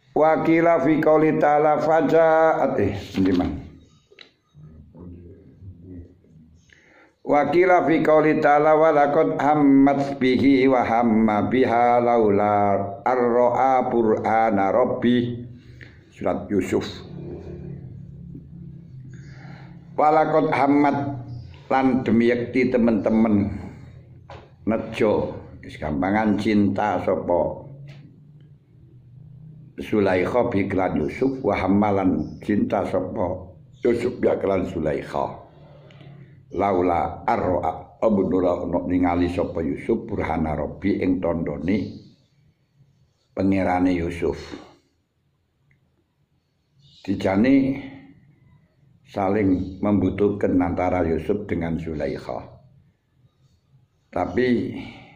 Wakila fi qouli ta'ala fajaat ndiman. Wakila fi qouli ta'ala wa laqad hammat bihi wa hamma biha laula ar-ra'a burhana rabbi. Surat Yusuf. Wa laqad hammat lan demi yakti teman-teman nejo wis gampangan cinta sapa Sulaikha bi klan Yusuf wa hammalan cinta sapa Yusuf bi klan Sulaikha laula arra abdura ningali sapa Yusuf burhana rabbi ing tandane pangerane Yusuf dijane saling membutuhkan antara Yusuf dengan Zulaikha. Tapi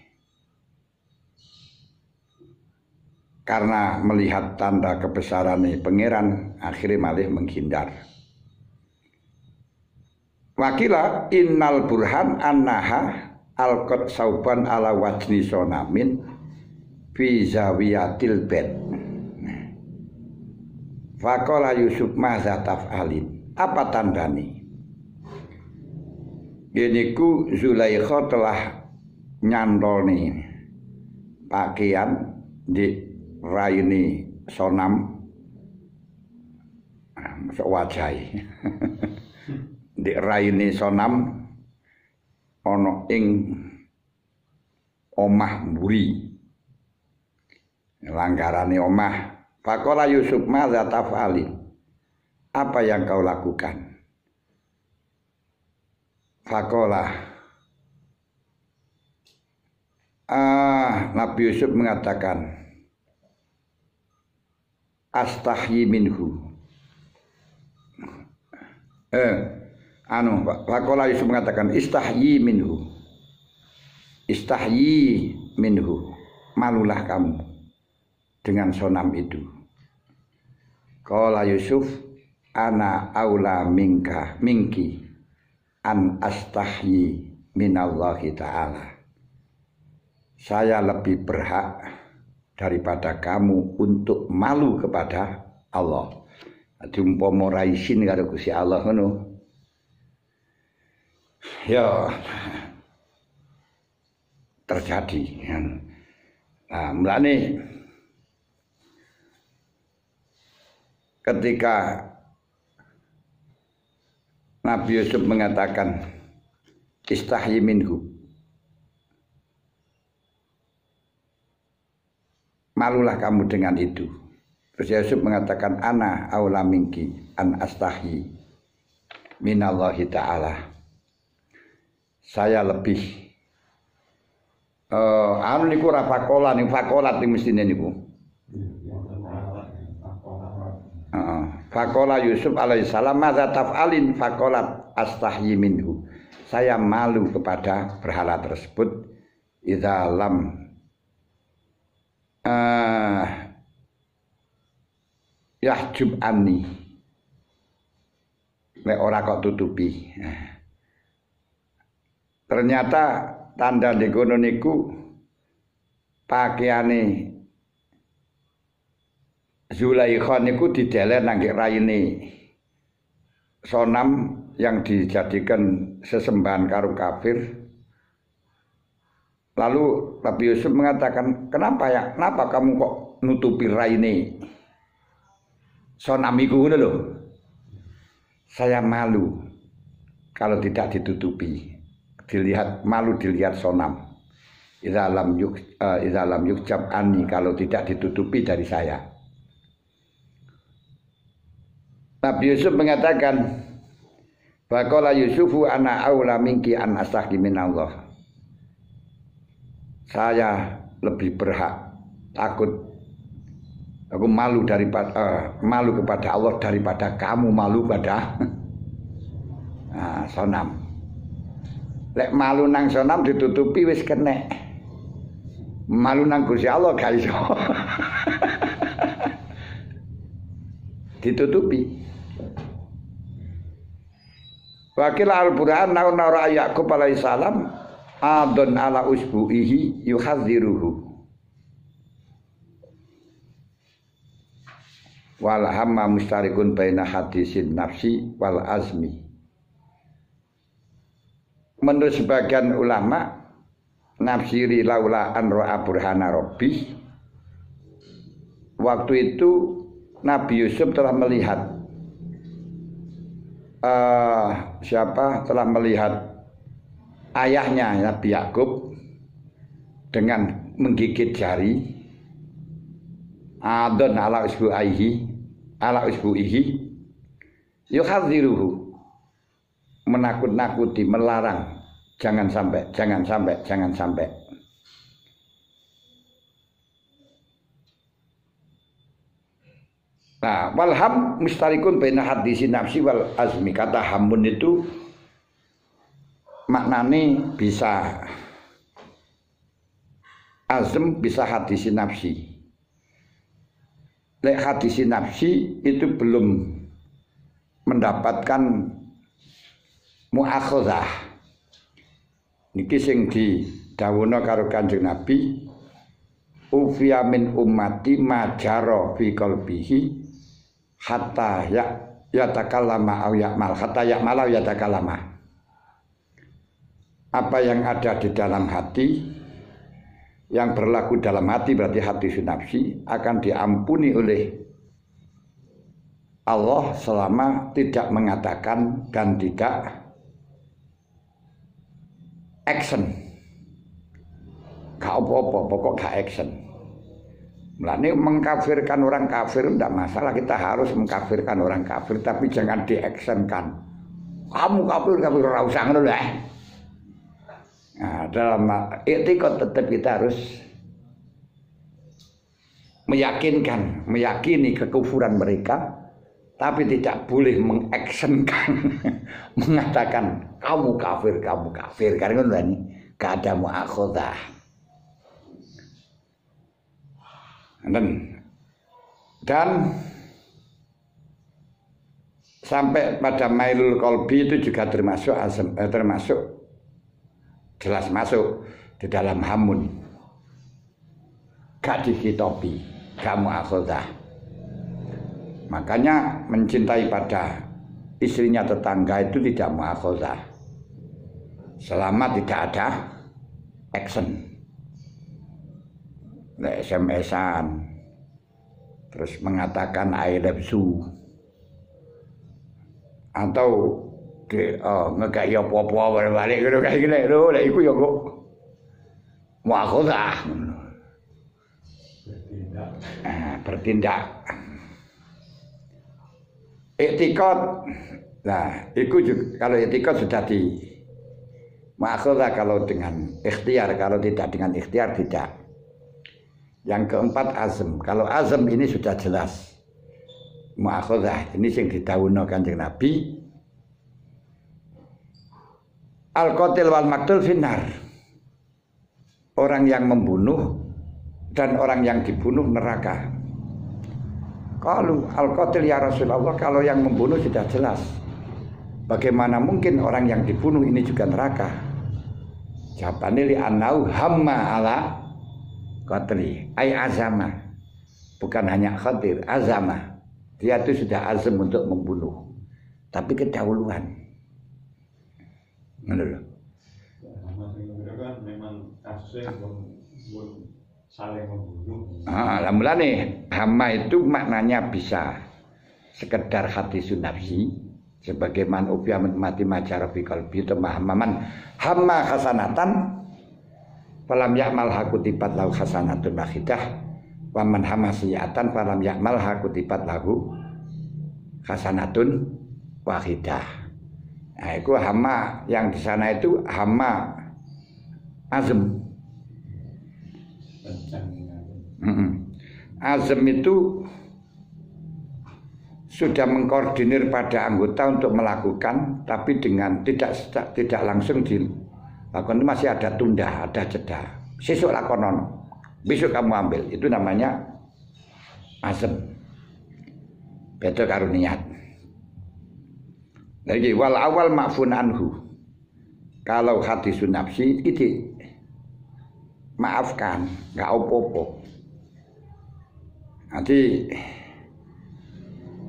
karena melihat tanda kebesarannya pangeran, akhirnya malih menghindar. Wakila innal burhan annaha alqat sauban ala wajni sonamin fi zawiyatil bait. Faqala Yusuf maza taf'alin. Apa tandani? Geniku Zulaikha telah nyantolni pakaian di raini sonam sewajai di raini sonam ono ing omah mburi langgarane omah. Faqala Yusuf madza taf'alin. Apa yang kau lakukan? Faqala Nabi Yusuf mengatakan astahyi minhu. Faqala Yusuf mengatakan istahyi minhu. Istahyi minhu. Malulah kamu dengan sonam itu. Qala Yusuf ana aula minki an astahyi minallahi ta'ala. Saya lebih berhak daripada kamu untuk malu kepada Allah. Ati umpama ra isin karo Gusti Allah ngono. Ya terjadi. Nah, mulane ketika Nabi Yusuf mengatakan istahyi minhu, malulah kamu dengan itu. Terus Yusuf mengatakan ana aula minki an astahyi minallahi ta'ala. Saya lebih niku ra fakola niku fakolat mestine niku. Faqala Yusuf alaihissalam madza taf'alin faqalat astahyi minhu. Saya malu kepada berhala tersebut idza lam yahjub anni. Nek ora kok tutupi. Ternyata tanda dekono niku pakaiane Zulaikha niku dideleh nang raine sonam yang dijadikan sesembahan karo kafir. Lalu Nabi Yusuf mengatakan, kenapa kamu kok nutupi raine sonam iku ngono lho? Saya malu kalau tidak ditutupi. Malu dilihat sonam. Idza lam yukjab anni, kalau tidak ditutupi dari saya. Nabi Yusuf mengatakan, faqala Yusufu ana aula minki an astahyi minallah. Saya lebih berhak takut aku malu kepada Allah daripada kamu malu pada sonam. Lek malu nang sonam ditutupi wis kenek. Malu nang Gusti Allah gak iso. Ditutupi. Wakil al-Burhan nauna Yaqub alaihissalam adon ala usbu'ihi yuhadziruhu. wal hamma mustarikun baina hadisin nafsi wal azmi. Menurut sebagian ulama, nafsiri laula an ra'a burhana rabbi, waktu itu Nabi Yusuf telah melihat telah melihat ayahnya Nabi Yakub dengan menggigit jari, adon ala usbu'ihi yuhadziruhu, menakut-nakuti, melarang, jangan sampai. Nah, walham mustarikun baina hadisi nafsi wal azmi. Kata hamun itu maknanya bisa azm, bisa hadisi nafsi. Lek hadisi nafsi itu belum mendapatkan muakhadzah. Niki sing didhawuhna karo Kanjeng Nabi, ufiya min ummati majaro fi qalbihi hatta yatakallama au ya'mal, hatta ya'mal au yatakallama. Apa yang ada di dalam hati, yang berlaku dalam hati, berarti hati nafsi, akan diampuni oleh Allah selama tidak mengatakan dan tidak action. Gak apa-apa, pokok gak action. Mulane mengkafirkan orang kafir tidak masalah, kita harus mengkafirkan orang kafir, tapi jangan diactionkan. Kamu kafir ora usah ngono lho. Nah, dalam i'tiqad tetap kita harus meyakini kekufuran mereka, tapi tidak boleh mengactionkan, mengatakan kamu kafir, karena ngono ini gak ada muakhadzah. Dan sampai pada mailul qalbi itu juga termasuk jelas masuk di dalam hamun, gak dihitopi, gak muakhadzah. Makanya mencintai pada istrinya tetangga itu tidak muakhadzah selama tidak ada action. SMS-an terus mengatakan I love you, atau ngekei apa-apa balik ngono kae iki lho, lha iku ya kok muakhadzah. Bertindak. I'tiqad. Nah, itu juga, kalau i'tiqad sudah di muakhadzah kalau dengan ikhtiar, kalau tidak dengan ikhtiar tidak. Yang keempat azm. Kalau azm ini sudah jelas muakhadzah. Ini yang didhawuhna Kanjeng Nabi. Al-qatil wal maqtul finnar. Orang yang membunuh dan orang yang dibunuh neraka. Kalau al-qatil ya Rasulullah, kalau yang membunuh sudah jelas, bagaimana mungkin orang yang dibunuh ini juga neraka? Jawabannya li annau hamma ala qatli ay azama, bukan hanya khatir, azama, dia itu sudah azam untuk membunuh, tapi kedahuluan. Menurut memang kasusnya belum saling membunuh. Mulane hama itu maknanya bisa sekedar hati sunafsi, sebagaimana ubya mati majar fi qalbi, itu mahmaman hamma hasanatan falam ya'mal hakutibat lahu hasanatun wahidah wa man hamma sayiatan falam ya'mal hakutibat lahu hasanatun wahidah. Nah, itu hama yang di sana itu hama azm. Azm itu sudah mengkoordinir pada anggota untuk melakukan, tapi dengan tidak langsung dilakukan. Itu masih ada tunda, ada jeda. Sesuk lakonon, besok kamu ambil. Itu namanya azm. Beda karo niat. Lagi wal awal ma'fun anhu. Kalau hadisun nafsi itu maafkan, nggak opo-opo. Nanti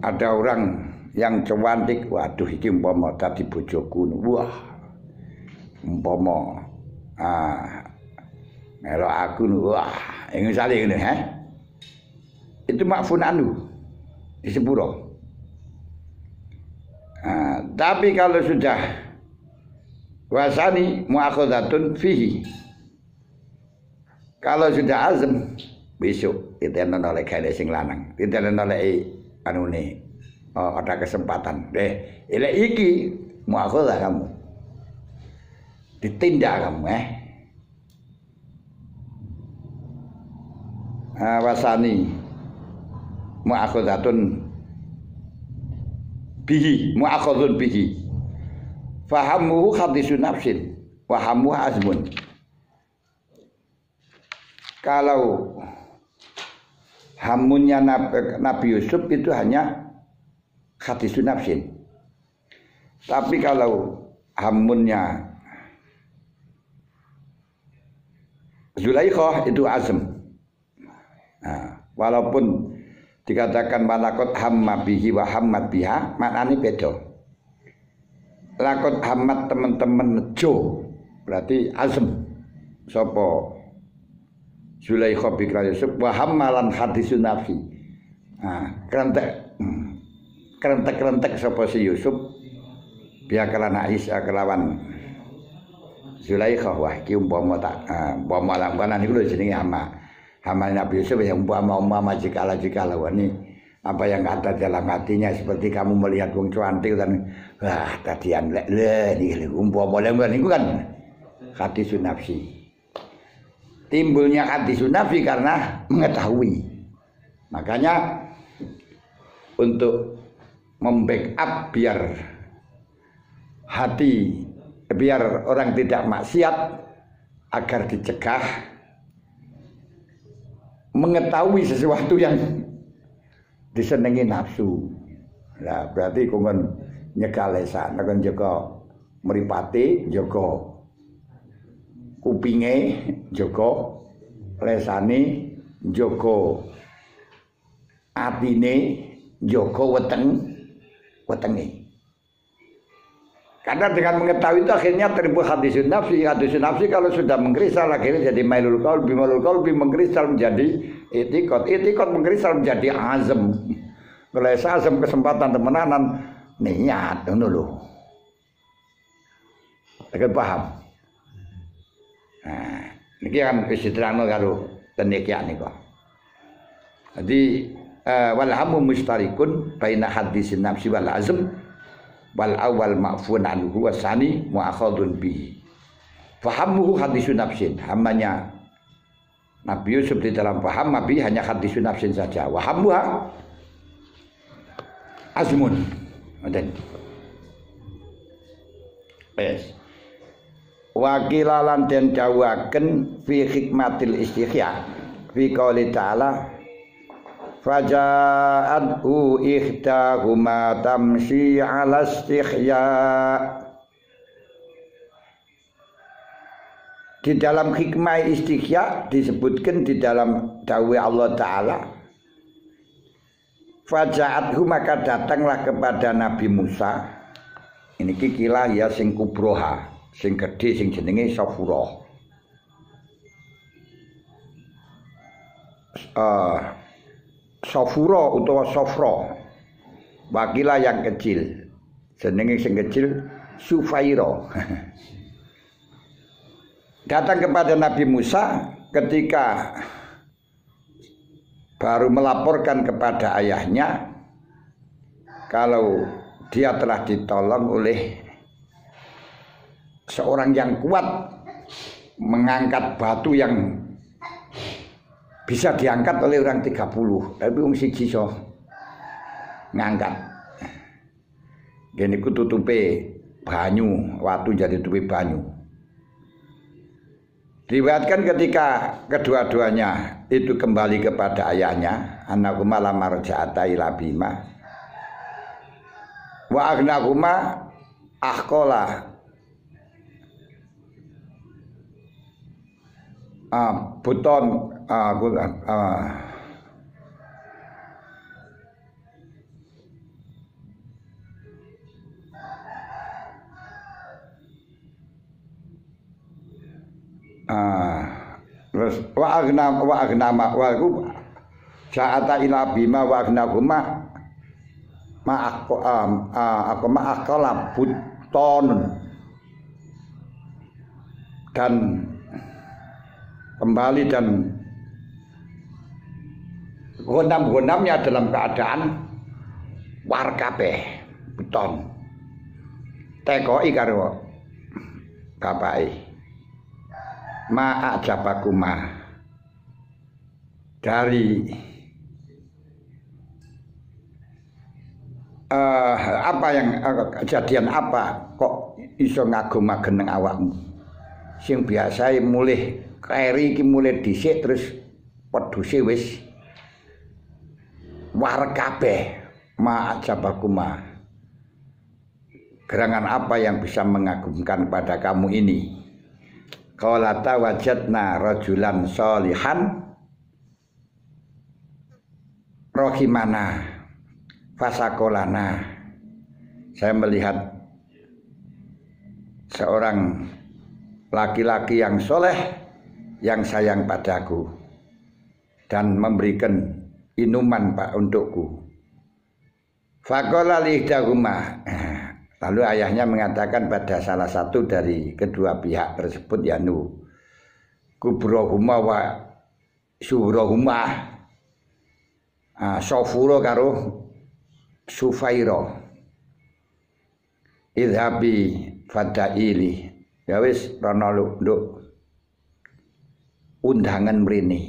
ada orang yang cantik, waduh iki umpama dadi bojoku, wah umpama melok aku, wah yang misalnya ini, itu ma'fun anhu di sepuro. Tapi kalau sudah wasani mu'akhadatun fihi, kalau sudah azam besok kita nolak kaya sing lanang, kita nolak anune ada kesempatan deh ile iki mu'akhadah kamu ditindak kamu wasani mu'akhadatun bihi mu'akhadun bihi fahamuhu hadisun nafsin wahamuhu azmun. Kalau hamunnya Nabi Yusuf itu hanya hadisun nafsin, tapi kalau hamunnya Zulaikha itu azm. Walaupun dikatakan malakot hamma bihi wa hammat biha, maknanya beda. Lakot hammat teman-teman nejo berarti azm. Sopo Zulaikha bikra Yusuf wa hammalan hadisun nafsi. Kerentek sopo si Yusuf biya kelana Aisyah kelawan Zulaikha, wah iki umpama tak umpama langganan niku lho jenenge hama Nabi Yusuf yang umpama jikalau ini apa yang ada dalam hatinya seperti kamu melihat wong cantik dan wah tadian le niki umpama niku kan hadisun nafsi. Timbulnya hadisun nafsi karena mengetahui. Makanya untuk membackup biar hati, biar orang tidak maksiat, agar dicegah mengetahui sesuatu yang disenengi nafsu. Nah, berarti kongon nyegah lesan, kon jaga mripate, jaga kupinge, jaga lesane, jaga atine, jaga wetenge. Karena dengan mengetahui itu akhirnya terbuat hadisun nafsi. Hadisun nafsi kalau sudah mengkristal akhirnya jadi mailul qalbi mengkristal menjadi itikad. Itikad mengkristal menjadi azam. Kalau azam kesempatan temenanan niat ngono lho. Agak paham. Nah, niki kan wis diterangno karo tenikiak niku. Jadi wal hamu mustarikun baina hadisin nafsi wal azm. Wal awal ma'fun anhu wasani mu'akhadun bihi. Fahamuhu hadisun nafsin. Hamanya Nabi Yusuf di dalam paham Nabi hanya hadisun nafsin saja. Wahamuha azmun. Yes. Wakilalan den dawaken fi hikmatil istighya fi qouli ta'ala faja'athu ikhtahuma tamshi 'ala istihya. Di dalam hikmah istihya disebutkan di dalam dawai Allah Ta'ala, faja'athu maka datanglah kepada Nabi Musa. Ini kikilah ya sing kubroha, sing gede sing jenenge Safura. Safura utawa Safra, wakilah yang kecil, jenenge sing kecil Sufaira. Datang kepada Nabi Musa ketika baru melaporkan kepada ayahnya kalau dia telah ditolong oleh seorang yang kuat mengangkat batu yang bisa diangkat oleh orang 30, tapi wong siji iso ngangkat. Gene ku tutupe banyu, watu jadi tutupe banyu. Diriwayatkan ketika kedua-duanya itu kembali kepada ayahnya, anakuma lamar ja'ata ila bima wa aghnakuma ahqala buton Terus wa agna wa ku ja'ata ila bima wa agna guma aku akala buton dan kembali dan gondam-gondamnya dalam keadaan war kabeh buton tekoi karo kapai ma ajabakuma dari apa yang kejadian apa kok iso ngagum-agem nang awakmu sing biasae mulih keri iki mulih dhisik terus wedhuse wis war kabeh ma ajabakuma gerangan apa yang bisa mengagumkan pada kamu ini qalata wajadna rajulan sholihan rohimana fasakolana saya melihat seorang laki-laki yang soleh yang sayang padaku dan memberikan inuman Pak untukku faqala lihdahuma lalu ayahnya mengatakan pada salah satu dari kedua pihak tersebut yanu kubrohuma wa surohuma sofuro karo Sufairo idhabi fadaili ya wis rono nduk undangan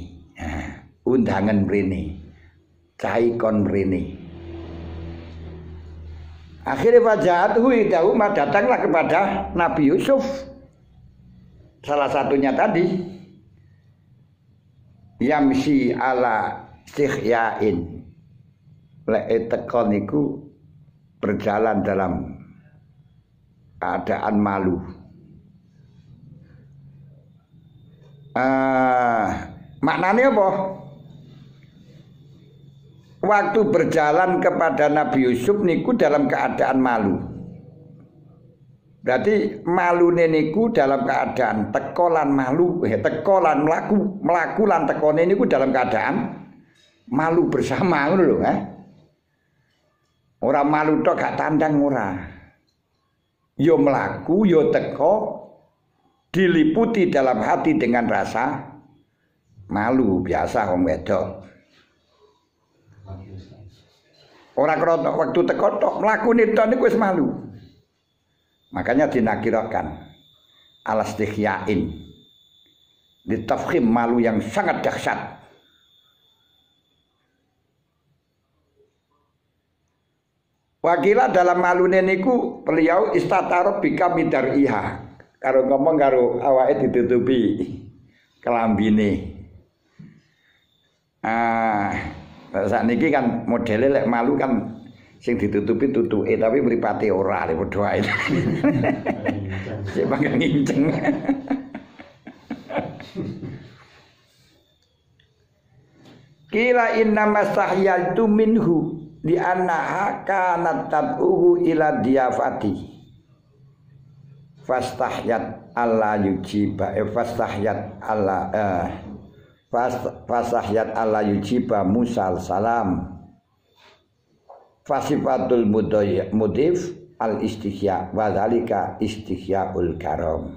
mrene cai kon mrene akhirnya fajaatuhu idahuma datanglah kepada Nabi Yusuf salah satunya tadi yamsi ala sihyain lek teko niku berjalan dalam keadaan malu. Maknanya apa? Waktu berjalan kepada Nabi Yusuf niku dalam keadaan malu. Berarti malune niku dalam keadaan tekolan malu, tekolan melaku lan tekone niku dalam keadaan malu bersama ngono lho, Ora malu tok gak tandang ora. Yo melaku, yo teko diliputi dalam hati dengan rasa malu biasa wong wedok. Ora krono waktu teko tok mlakune tok niku wis malu. Makanya dinakirakan alastighyain. Ditafkhim malu yang sangat dahsyat. Wakila dalam malune niku beliau istataro bika midar iha. Karo ngomong karo awake ditutupi kelambine. Saat niki kan modele lek malu kan sing ditutupi tutuke tapi mripate ora lek padha ae. Sik panggang nginceng. Kila inna mastahyaltu minhu di annaha kanat tad'uhu ila diyafati fastahyat alla yujiba fastahyat alla yujiba Musa salam fasifatul mudif al istihya wa dzalika istihyaul karam.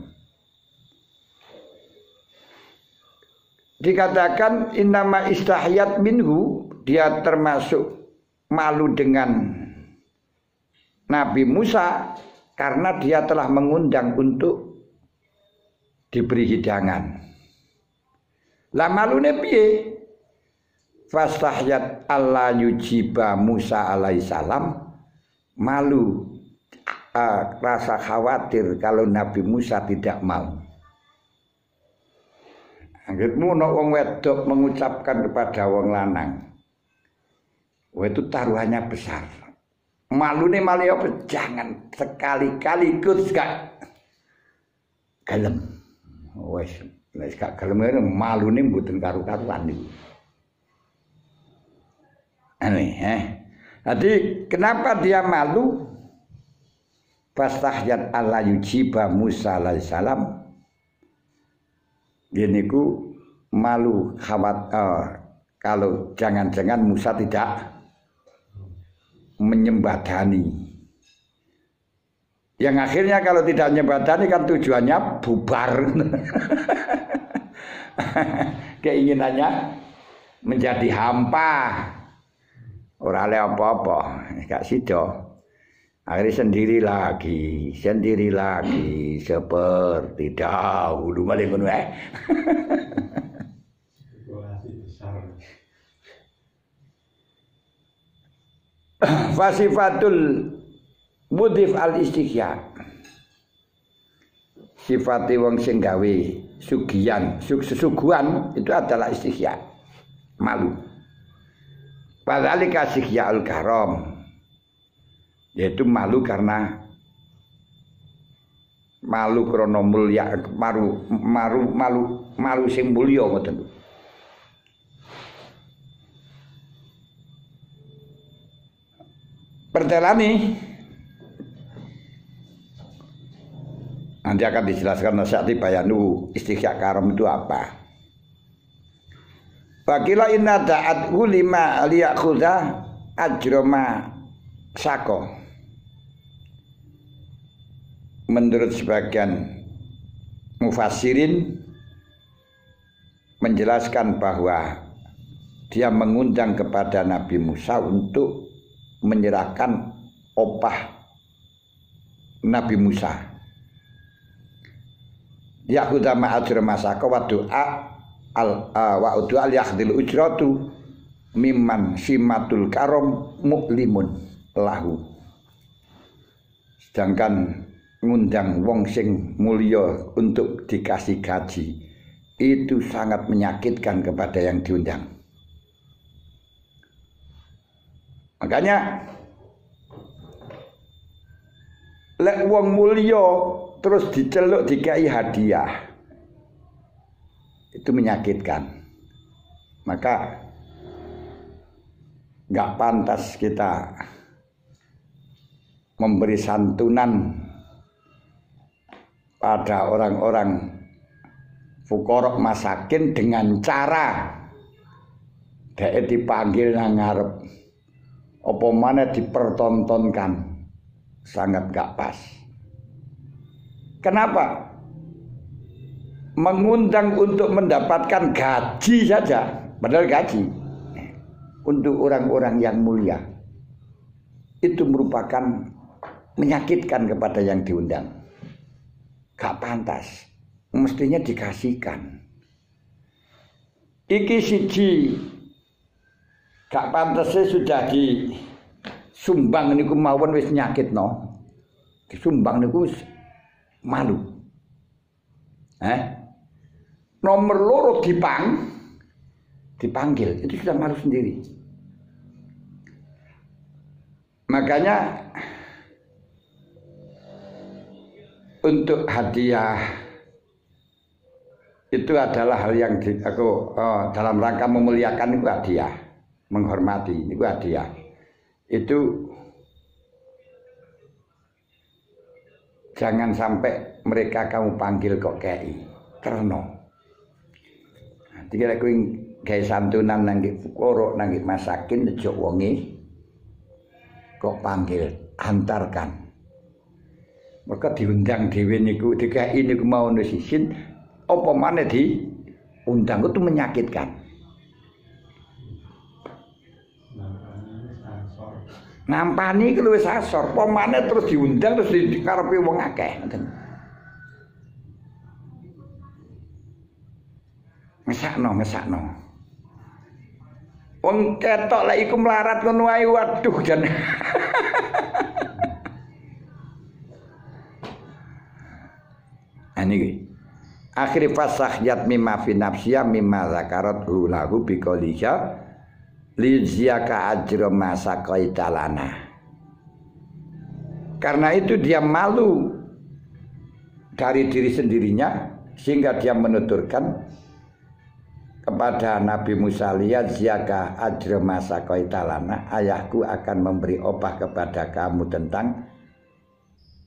Dikatakan innama istahyat minhu, dia termasuk malu dengan Nabi Musa karena dia telah mengundang untuk diberi hidangan. Lah malune piye? Fastahyat alla yujiba Musa alaihissalam, malu rasa khawatir kalau Nabi Musa tidak mau. Anggitmu nek wong wedok mengucapkan kepada wong lanang, wah itu taruhannya besar. Malune malu apa? Jangan sekali-kali ikut gak gelem. Wes nek gak gelem malune mboten karu-karuan niku. Aneh, Jadi kenapa dia malu? Fastahyat alla yujiba Musa alaihissalam. Gini ku malu kalau jangan-jangan Musa tidak menyembadani. Yang akhirnya kalau tidak menyembadani kan tujuannya bubar. Keinginannya menjadi hampa. Ora le apa-apa, gak sida. Akhirnya sendiri lagi seperti dahulu malah ngono ae. Fasifatul mudhif al-istighya. Sifate wong sing gawe sugihan, sesuguhan itu adalah istighya. Malu. Padhalika istighyaul karam. Yaitu malu karena malu krana mulya, malu sing mulya ngoten. Pertelani nanti akan dijelaskan nasihat bayanu istighya karam itu apa. Fakila inna da'at ulima liyakhudha ajrama sako. Menurut sebagian mufassirin menjelaskan bahwa dia mengundang kepada Nabi Musa untuk menyerahkan opah Nabi Musa. Yakhudha ma'ajrama sako wa du'a wa udwa yakhdil ujratu mimman simatul karom muklimun lahu. Sedangkan ngundang wong sing mulya untuk dikasih gaji itu sangat menyakitkan kepada yang diundang. Makanya lek wong mulya terus diceluk dikai hadiah itu menyakitkan. Maka enggak pantas kita memberi santunan pada orang-orang fuqara masakin dengan cara dhek dipanggil nang ngarep apa maneh dipertontonkan, sangat enggak pas. Kenapa? Mengundang untuk mendapatkan gaji saja, padahal gaji untuk orang-orang yang mulia itu merupakan menyakitkan kepada yang diundang. Gak pantas, mestinya dikasihkan. Iki siji gak pantasnya sudah disumbang niku mawon wis nyakitno. Disumbang niku malu. Nomor loro dipanggil itu sudah malu sendiri. Makanya untuk hadiah itu adalah hal yang dalam rangka memuliakan itu hadiah, menghormati itu hadiah. Itu jangan sampai mereka kamu panggil kok kei terno. Dikira kowe gawe santunan nang fuqara nang masakin nejo wonge kok panggil antarkan. Maka diundang dhewe niku dikai niku mau sisin apa maneh diundang itu menyakitkan. Nampani ku wis asor, apa maneh terus diundang terus dikarepe wong akeh ngoten. Ngesakno. Wong ketok lek iku melarat ngono ae waduh jan. Aniki. Akhir fasah yat mimma fi nafsiya mimma zakarat lahu biqauliha lizyaka ajra ma saqaitalana. Karena itu dia malu dari diri sendirinya sehingga dia menuturkan kepada Nabi Musa, lihat ziyaka ajra masa koitalana, ayahku akan memberi opah kepada kamu tentang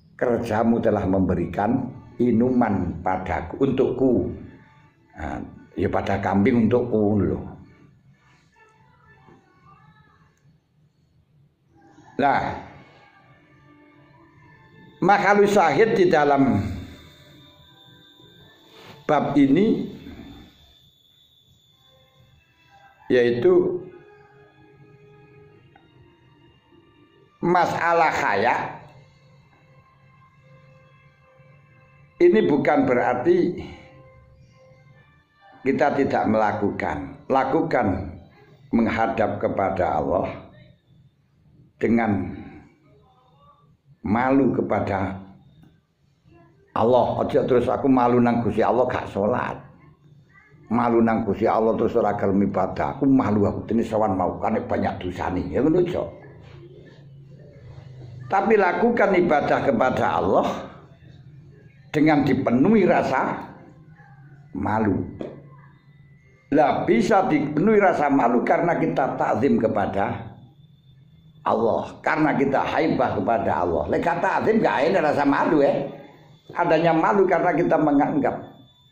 kerjamu telah memberikan inuman padaku untukku. Nah, Ya pada kambing untukku lho. Nah, makalu syahid di dalam bab ini yaitu masalah khaya. Ini bukan berarti kita tidak lakukan menghadap kepada Allah dengan malu kepada Allah. Aja terus aku malu nang Gusti Allah gak salat. Malu nang Gusti Allah terus ora gelem ibadah. Aku malu aku dene sawan mau kan banyak dosane. Ya ngono aja. Tapi lakukan ibadah kepada Allah dengan dipenuhi rasa malu. Lah bisa dipenuhi rasa malu karena kita takzim kepada Allah, karena kita haibah kepada Allah. Lek kata azim gak ada rasa malu Adanya malu karena kita menganggap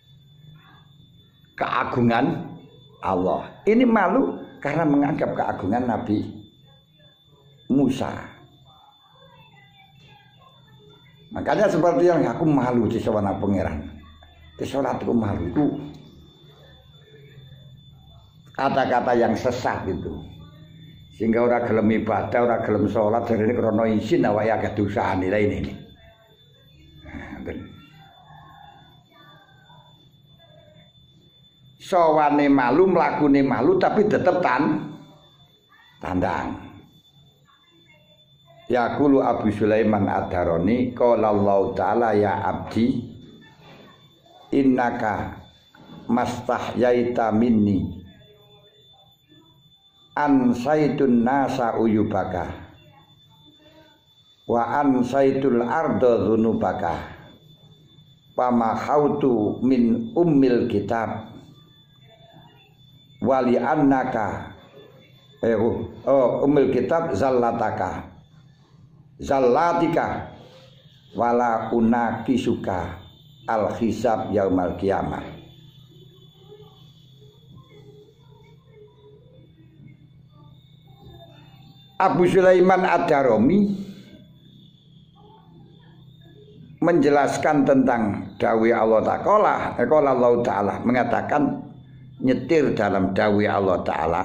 keagungan Allah. Ini malu karena menganggap keagungan Nabi Musa. Makanya seperti yang aku malu di sawana pangeran. Di salatku malu itu kata-kata yang sesat itu. Sehingga orang gelem ibadah, orang gelem sholat, jadi ini krono izin awak agak dosaan nilai ini. Sawane malu, mlakune malu, tapi tetap tandang. Yaqulu Abu Sulaiman Ad-Darani, qala Allah Ta'ala ya abdi, innaka mastahyaita minni. Ansaitun nasa uyubaka wa ansaitul arda dzunubaka pama khautu min ummil kitab wali annaka ummil kitab zallatika wala unakisuka al hisab yaumal qiyamah. Abu Sulaiman Ad-Darani menjelaskan tentang dawai Allah Ta'ala. Allah Ta'ala mengatakan nyetir dalam dawai Allah Ta'ala.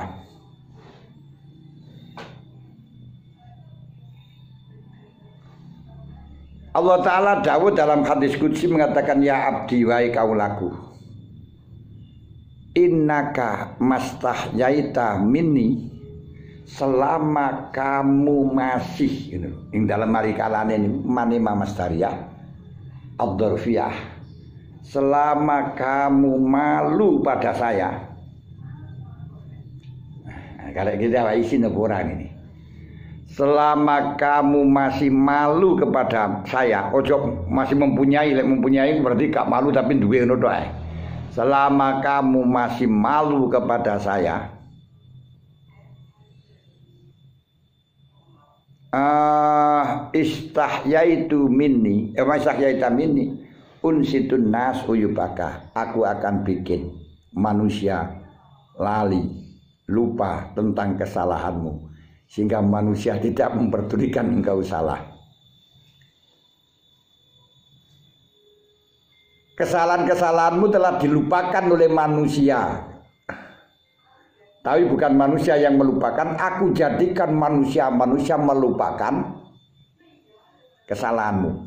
Allah Ta'ala dawuh dalam hadis qudsi mengatakan ya abdi wahai kaulaku, innaka mastahyaita minni, selama kamu masih yang dalam marikalane ini manima masdariyah ad-dzarfiyah, selama kamu malu pada saya. Nah, kalau kita isin orang ini, selama kamu masih malu kepada saya, ojo masih mempunyai berarti gak malu tapi duwe ngono tok. Selama kamu masih malu kepada saya, istahyaitu minni istahyaita minni unsitun nas uyubaka, aku akan bikin manusia lali lupa tentang kesalahanmu sehingga manusia tidak memperdulikan engkau salah. Kesalahan-kesalahanmu telah dilupakan oleh manusia. Tapi bukan manusia yang melupakan, aku jadikan manusia melupakan kesalahanmu.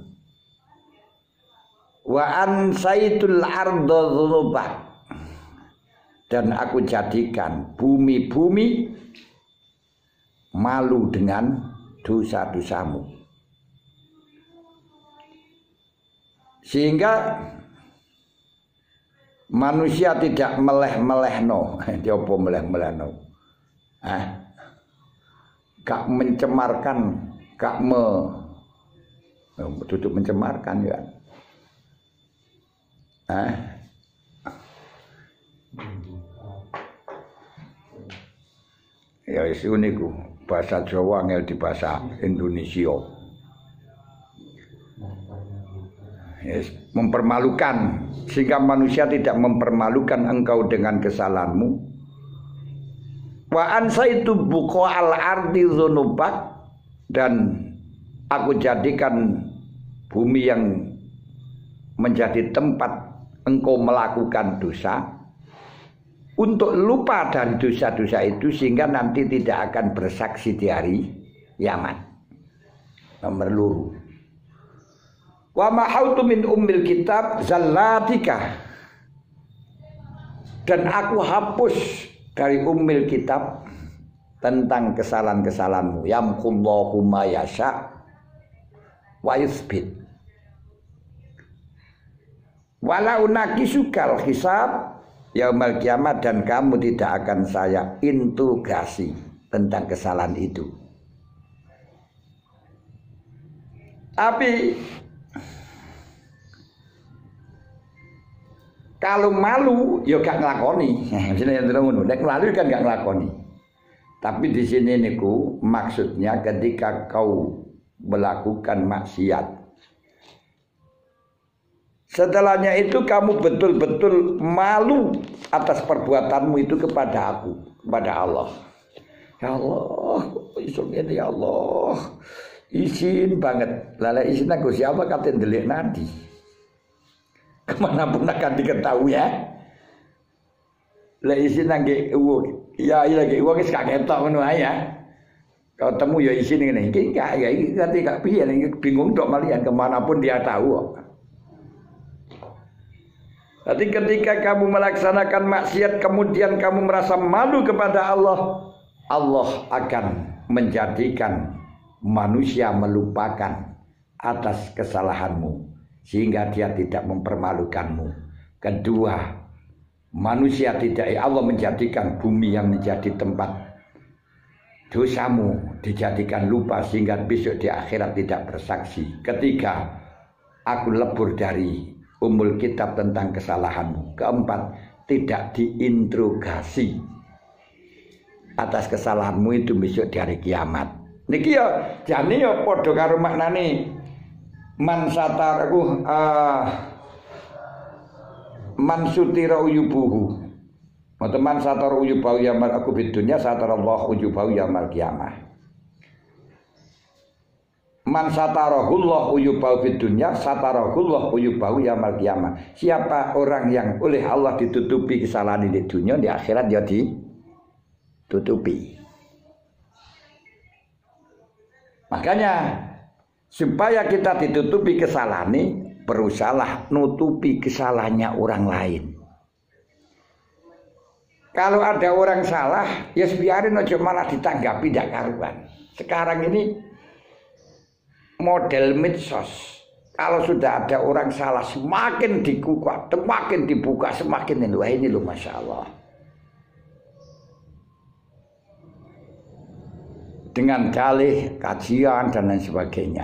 Wa ansaitul arda dzunubak, dan aku jadikan bumi-bumi malu dengan dosa-dosamu. Sehingga manusia tidak meleh-melehno, apa meleh-melehno? Gak mencemarkan, duduk mencemarkan ya. Ya isu niku bahasa Jawa angel di bahasa Indonesia. Yes, mempermalukan sehingga manusia tidak mempermalukan engkau dengan kesalahanmu. Wa ansaitu buqa'al ardi dzunubak, dan aku jadikan bumi yang menjadi tempat engkau melakukan dosa untuk lupa dari dosa-dosa itu sehingga nanti tidak akan bersaksi di hari kiamat. Nomor luru. Wa mahautu min ummil kitab zallatika, dan aku hapus dari ummil kitab tentang kesalahan-kesalahanmu. Yamqullahu ma yasha wa yuthbit. Wala unakisukal hisab yaumal kiamat, dan kamu tidak akan saya interogasi tentang kesalahan itu. Tapi kalau malu ya gak nglakoni. Misalnya yang ngono, nek malu kan gak nglakoni. Tapi di sini niku maksudnya ketika kau melakukan maksiat, setelahnya itu kamu betul-betul malu atas perbuatanmu itu kepada aku, kepada Allah. Ya Allah, iso ngene ya Allah. Izin banget. Lala izin aku siapa kate ndelik nadi. Kemanapun akan diketahui ya. Lah izin nangge ya lagi wong wis gak ketok ngono ae ya. Kau temu ya izin ngene iki enggak ya iki nanti gak piye bingung tok malian kemanapun dia tahu. Jadi ketika kamu melaksanakan maksiat kemudian kamu merasa malu kepada Allah, Allah akan menjadikan manusia melupakan atas kesalahanmu sehingga dia tidak mempermalukanmu. Kedua, manusia tidak, Allah menjadikan bumi yang menjadi tempat dosamu dijadikan lupa sehingga besok di akhirat tidak bersaksi. Ketiga, aku lebur dari umul kitab tentang kesalahanmu. Keempat, tidak diinterogasi atas kesalahanmu itu besok di hari kiamat. Niki ya jane ya padha karo maknane man sataraku man sutira uyubuhu. Man satara uyubahu yamal aku bidunya satarallahu uyubahu yamal kiamah. Man satarahullah uyubahu fid dunya satarahullah uyubahu yaumil qiyamah. Siapa orang yang oleh Allah ditutupi kesalahan di dunia, di akhirat dia ditutupi. Makanya supaya kita ditutupi kesalahan ini, berusahalah nutupi kesalahannya orang lain. Kalau ada orang salah, ya biarin aja malah ditanggapi tidak karuan. Sekarang ini model medsos, kalau sudah ada orang salah semakin dikuat, semakin dibuka, semakin ini loh Masya Allah. Dengan dalih, kajian dan lain sebagainya.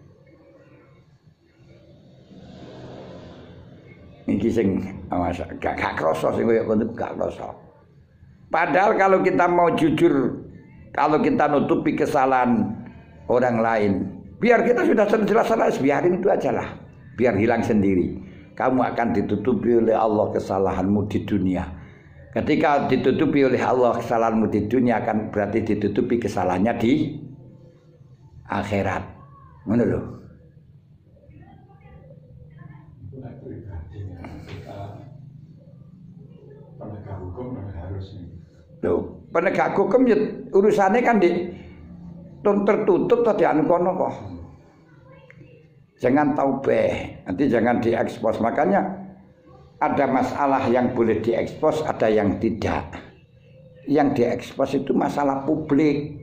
Ini sing gak kroso sing koyo ngono gak kroso. Padahal kalau kita mau jujur, kalau kita nutupi kesalahan orang lain, biar kita sudah jelas-jelas, biarin itu aja lah. Biar hilang sendiri. Kamu akan ditutupi oleh Allah kesalahanmu di dunia. Ketika ditutupi oleh Allah kesalahanmu di dunia, akan berarti ditutupi kesalahannya di akhirat. Ngono lho. Penegak hukum harus Loh, penegak hukum ya urusannya kan tertutup tadi anu kono kok. Jangan taubeh, nanti jangan diekspos. Makanya ada masalah yang boleh diekspos, ada yang tidak. Yang diekspos itu masalah publik.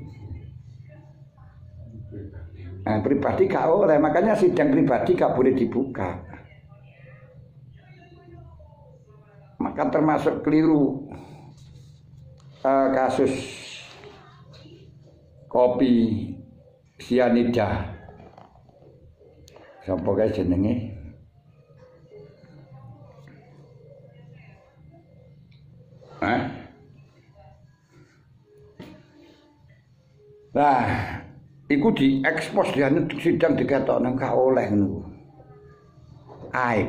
Nah, pribadi gak oleh, makanya sidang pribadi gak boleh dibuka. Maka termasuk keliru kasus kopi sianida. Sapa kae jenenge? Nah, iku diekspos dia sidang diketokno gak oleh ngono. aib.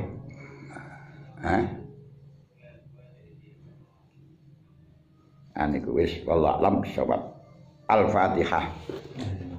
Aniku wis wallahu alam bisawab. Al-Fatihah.